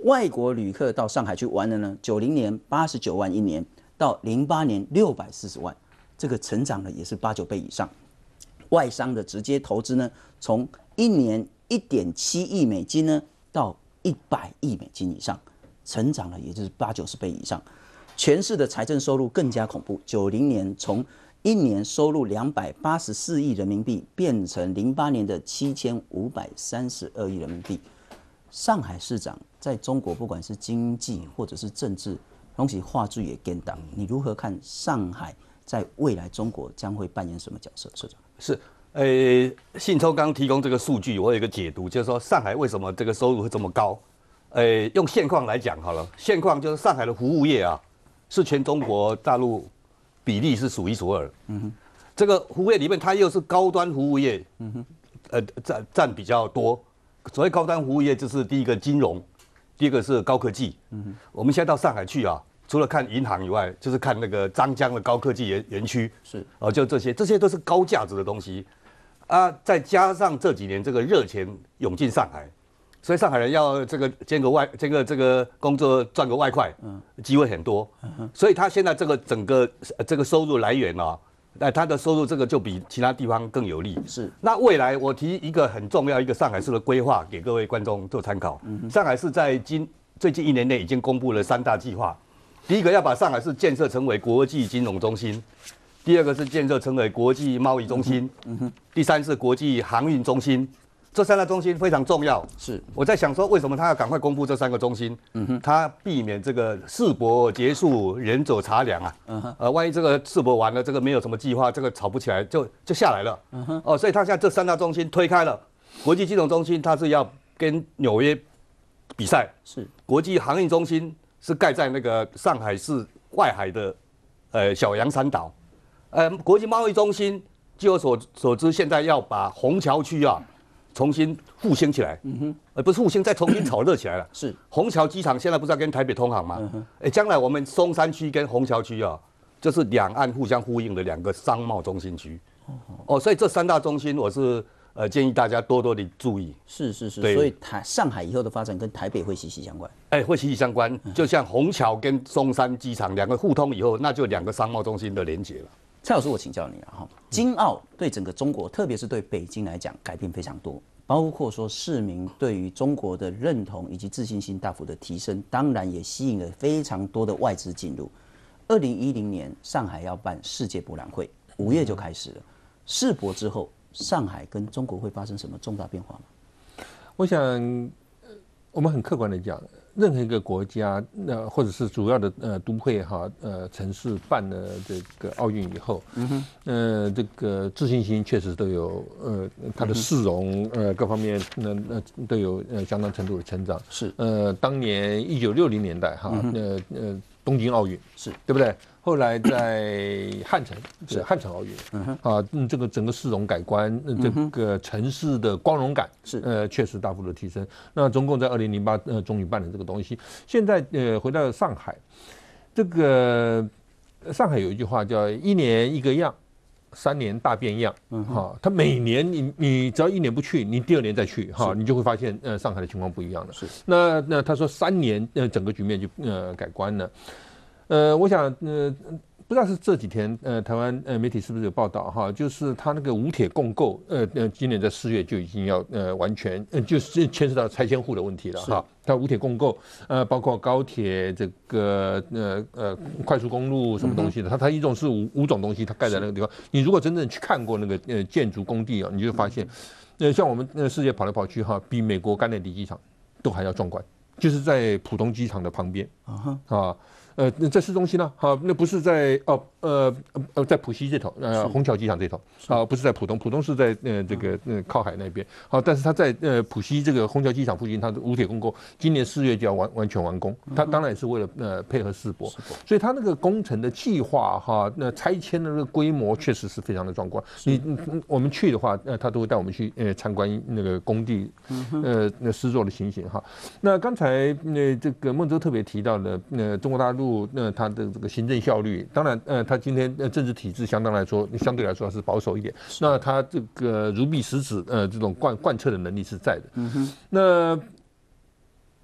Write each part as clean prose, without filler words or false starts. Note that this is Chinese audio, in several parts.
外国旅客到上海去玩的呢，90年89万一年，到08年640万，这个成长呢也是8、9倍以上。外商的直接投资呢，从一年1.7亿美金呢，到100亿美金以上，成长了也就是80、90倍以上。全市的财政收入更加恐怖，90年从一年收入284亿人民币，变成08年的7532亿人民币。上海市长在中国不管是经济或者是政治，东西话剧也跟党，你如何看上海在未来中国将会扮演什么角色？社长是，信聪刚提供这个数据，我有一个解读，就是说上海为什么这个收入会这么高？用现况来讲好了，现况就是上海的服务业啊，是全中国大陆比例是数一数二。这个服务业里面，它又是高端服务业，占比较多。所谓高端服务业，就是第一个金融，第二个是高科技。我们现在到上海去啊，除了看银行以外，就是看那个张江的高科技园区。是就这些都是高价值的东西啊。再加上这几年这个热钱涌进上海，所以上海人要这个这个工作赚个外快，机会很多。所以他现在这个整个这个收入来源啊。他的收入这个就比其他地方更有利。是，那未来我提一个很重要一个上海市的规划给各位观众做参考。上海市在最近1年内已经公布了3大计划，第一个要把上海市建设成为国际金融中心，第二个是建设成为国际贸易中心，第三是国际航运中心。这3大中心非常重要。是，我在想说，为什么他要赶快公布这3个中心？他避免这个世博结束人走茶凉啊。万一这个世博完了，这个没有什么计划，这个炒不起来就下来了。所以他现在这3大中心推开了，国际金融中心它是要跟纽约比赛，是国际航运中心是盖在那个上海市外海的小洋山岛，国际贸易中心据我所知，现在要把虹桥区啊。重新复兴起来，不是复兴，再重新炒热起来了。是虹桥机场现在不是要跟台北通航吗？将来我们松山区跟虹桥区啊，就是两岸互相呼应的2个商贸中心区。所以这3大中心我是建议大家多多的注意。是，所以上海以后的发展跟台北会息息相关。会息息相关，就像虹桥跟松山机场2个互通以后，那就2个商贸中心的连结了。 蔡老师，我请教你啊，京澳对整个中国，特别是对北京来讲，改变非常多，包括说市民对于中国的认同以及自信心大幅的提升，当然也吸引了非常多的外资进入。2010年，上海要办世界博览会，5月就开始了。世博之后，上海跟中国会发生什么重大变化吗？ 我想，我们很客观的讲。任何一个国家，或者是主要的都会城市办了这个奥运以后，这个自信心确实都有它的市容各方面都有相当程度的成长。是当年1960年代东京奥运是对不对？后来在汉城是汉城奥运，这个整个市容改观，这个城市的光荣感是确实大幅的提升。那中共在2008终于办了这个东西。现在回到上海，这个上海有一句话叫1年1个样，3年大变样。他每年你只要1年不去，你第2年再去你就会发现上海的情况不一样了。是那他说3年整个局面就改观了。我想不知道是这几天台湾媒体是不是有报道就是他那个武铁共构今年在4月就已经要完全就是牵涉到拆迁户的问题了它武铁共构包括高铁这个快速公路什么东西的，它一种是五种东西，它盖在那个地方。你如果真正去看过那个建筑工地你就发现像我们世界跑来跑去比美国甘乃迪机场都还要壮观，就是在浦东机场的旁边在市中心呢，那不是在在浦西这头，虹桥机场这头，不是在浦东，浦东是在这个靠海那边，但是它在浦西这个虹桥机场附近，它的武铁共构今年4月就要完全完工，它当然也是为了配合世博，所以它那个工程的计划那拆迁的那个规模确实是非常的壮观。我们去的话，他都会带我们去参观那个工地那施作的情形那刚才这个孟州特别提到的中国大陆。它的这个行政效率，当然，它今天政治体制相对来说是保守一点。那它这个如臂使指，这种贯彻的能力是在的。那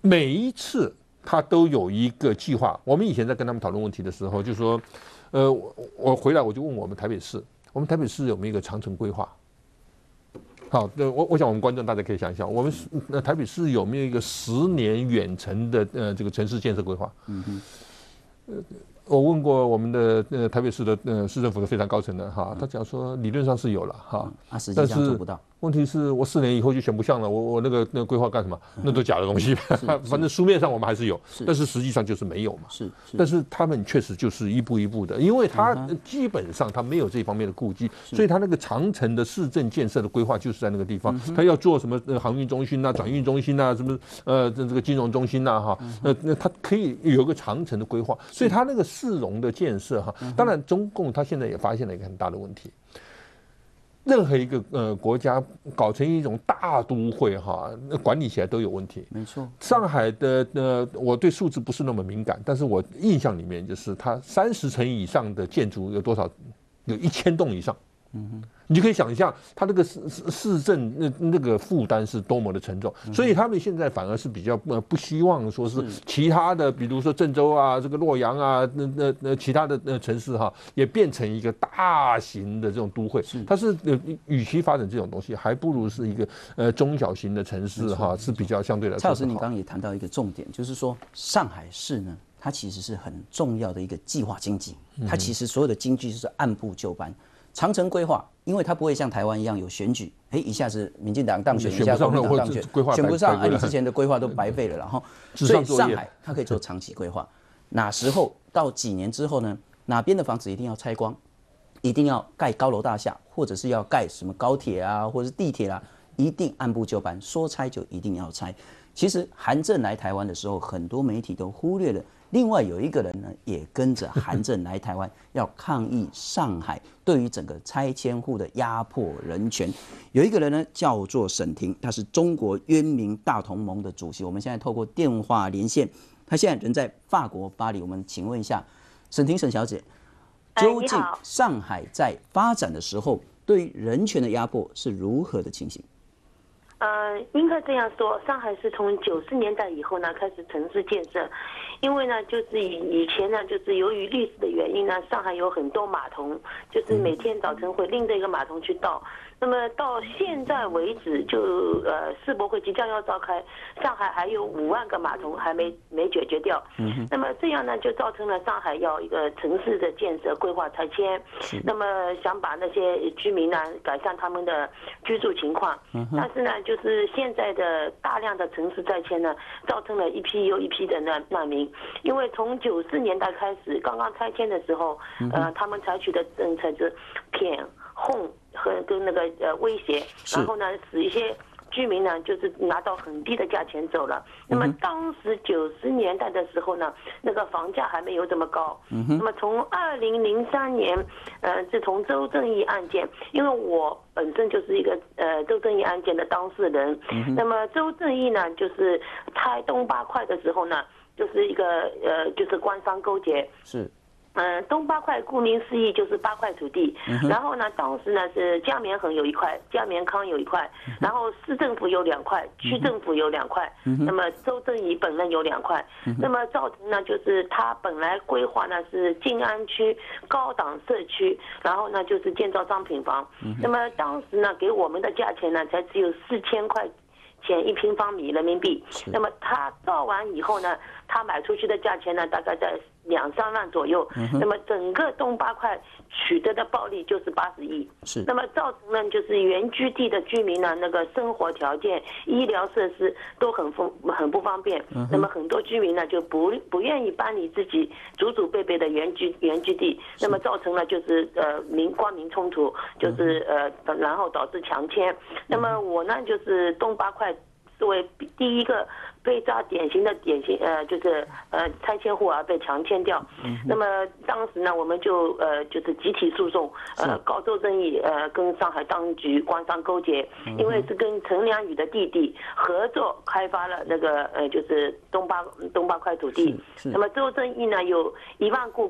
每一次他都有一个计划。我们以前在跟他们讨论问题的时候，就说，我回来我就问我们台北市有没有一个长程规划？好，我想我们观众大家可以想一想，我们台北市有没有一个10年远程的这个城市建设规划？我问过我们的台北市的市政府的非常高层的哈，他讲说理论上是有了哈， 实际上做不到。 问题是我4年以后就选不上了，我那个规划干什么？那都假的东西，反正书面上我们还是有，但是实际上就是没有嘛。但是他们确实就是一步一步的，因为他基本上他没有这方面的顾忌，所以他那个长程的市政建设的规划就是在那个地方，他要做什么航运中心啊、转运中心啊、什么这个金融中心啊哈，那他可以有个长程的规划，所以他那个市容的建设哈，当然中共他现在也发现了一个很大的问题。任何一个国家搞成一种大都会哈，管理起来都有问题。 没错， 上海的我对数字不是那么敏感，但是我印象里面就是它30层以上的建筑有多少？有1000栋以上。你就可以想象它那个市政那个负担是多么的沉重，所以他们现在反而是比较不希望说是其他的，比如说郑州啊、这个洛阳啊、其他的城市哈，也变成一个大型的这种都会。它是与其发展这种东西，还不如是一个中小型的城市哈，是比较相对来说。 蔡老师，你刚刚也谈到一个重点，就是说上海市呢，它其实是很重要的一个计划经济，它其实所有的经济就是按部就班。长程规划，因为它不会像台湾一样有选举，一下子民进党当选，一下国民党当选，选不上，你之前的规划都白费了。然后，所以上海它可以做长期规划，哪时候到几年之后呢？哪边的房子一定要拆光，一定要盖高楼大厦，或者是要盖什么高铁啊，或者是地铁啊，一定按部就班，说拆就一定要拆。其实韩正来台湾的时候，很多媒体都忽略了。另外有一个人呢，也跟着韩正来台湾，要抗议上海对于整个拆迁户的压迫人权。有一个人呢，叫做沈婷，他是中国渊明大同盟的主席。我们现在透过电话连线，他现在人在法国巴黎。我们请问一下，沈婷沈小姐，究竟上海在发展的时候，对于人权的压迫是如何的情形？ 应该这样说，上海是从90年代以后呢开始城市建设，因为呢就是以前呢就是由于历史的原因呢，上海有很多码头，就是每天早晨会拎着一个码头去倒。那么到现在为止，就世博会即将要召开，上海还有5万个码头还没解决掉。那么这样呢，就造成了上海要一个城市的建设规划拆迁，那么想把那些居民呢改善他们的居住情况。但是呢，就是现在的大量的城市拆迁呢，造成了一批又一批的难民。因为从90年代开始，刚刚拆迁的时候，他们采取的政策是骗、哄和跟那个威胁，然后呢使一些居民呢就是拿到很低的价钱走了。那么当时90年代的时候呢，那个房价还没有这么高。那么从2003年，自从周正义案件，因为我本身就是一个周正义案件的当事人，那么周正义呢就是拆东八块的时候呢，就是一个就是官商勾结。 是。 东8块顾名思义就是8块土地，然后呢，当时呢是江绵恒有1块，江绵康有1块，然后市政府有2块，区政府有2块，那么周正义本人有2块，那么造成呢就是他本来规划呢是静安区高档社区，然后呢就是建造商品房，那么当时呢给我们的价钱呢才只有4000块钱1平方米人民币，那么他造完以后呢，他买出去的价钱呢大概在2、3万左右，那么整个东8块取得的暴利就是80亿，那么造成了就是原居地的居民呢，那个生活条件、医疗设施都很不方便，那么很多居民呢就不愿意搬离自己祖祖辈辈的原居地，那么造成了就是官民冲突，就是然后导致强迁。那么我呢就是东8块作为第一个被抓典型就是拆迁户啊被强迁掉，那么当时呢我们就是集体诉讼，告周正义跟上海当局官商勾结，因为是跟陈良宇的弟弟合作开发了那个就是东八块土地，那么周正义呢有1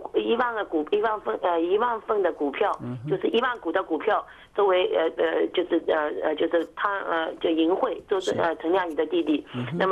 万份的股票，就是1万股的股票作为就是他就淫秽陈良宇的弟弟，那么